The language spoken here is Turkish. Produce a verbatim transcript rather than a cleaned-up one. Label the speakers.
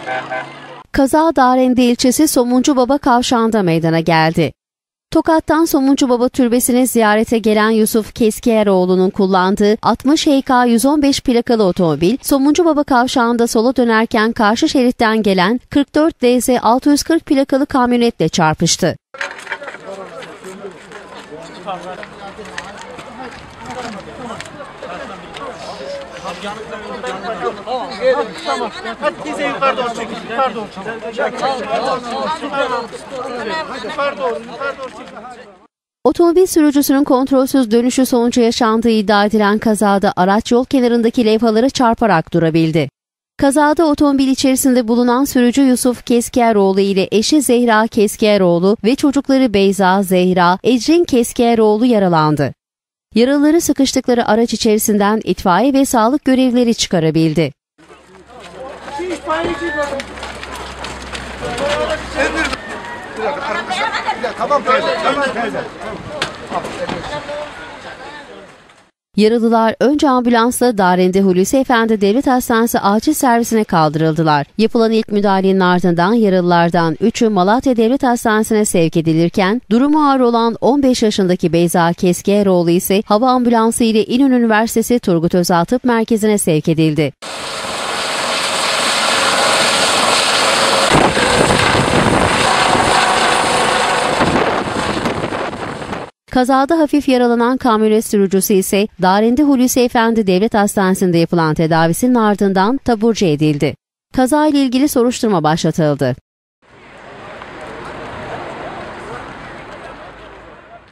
Speaker 1: Kaza Darende ilçesi Somuncubaba kavşağında meydana geldi. Tokat'tan Somuncubaba türbesine ziyarete gelen Yusuf Keskiyeroğlu'nun kullandığı altmış H K yüz on beş plakalı otomobil, Somuncubaba kavşağında sola dönerken karşı şeritten gelen kırk dört D Z altı yüz kırk plakalı kamyonetle çarpıştı.
Speaker 2: Tamam. Hadi bize yukarı doğru çekin. Yukarı doğru çekin. Yukarı doğru, yukarı doğru çekin.
Speaker 1: Otomobil sürücüsünün kontrolsüz dönüşü sonucu yaşandığı iddia edilen kazada araç yol kenarındaki levhalara çarparak durabildi. Kazada otomobil içerisinde bulunan sürücü Yusuf Keskiyeroğlu ile eşi Zehra Keskiyeroğlu ve çocukları Beyza, Zehra, Ecrin Keskiyeroğlu yaralandı. Yaralıları sıkıştıkları araç içerisinden itfaiye ve sağlık görevlileri çıkarabildi. Yaralılar önce ambulansla Darende Hulusi Efendi Devlet Hastanesi acil servisine kaldırıldılar. Yapılan ilk müdahalenin ardından yaralılardan üçü Malatya Devlet Hastanesi'ne sevk edilirken durumu ağır olan on beş yaşındaki Beyza Keskiyeroğlu ise hava ambulansı ile İnönü Üniversitesi Turgut Özal Tıp Merkezi'ne sevk edildi. Kazada hafif yaralanan kamyonet sürücüsü ise Darende Hulusi Efendi Devlet Hastanesi'nde yapılan tedavisinin ardından taburcu edildi. Kazayla ilgili soruşturma başlatıldı.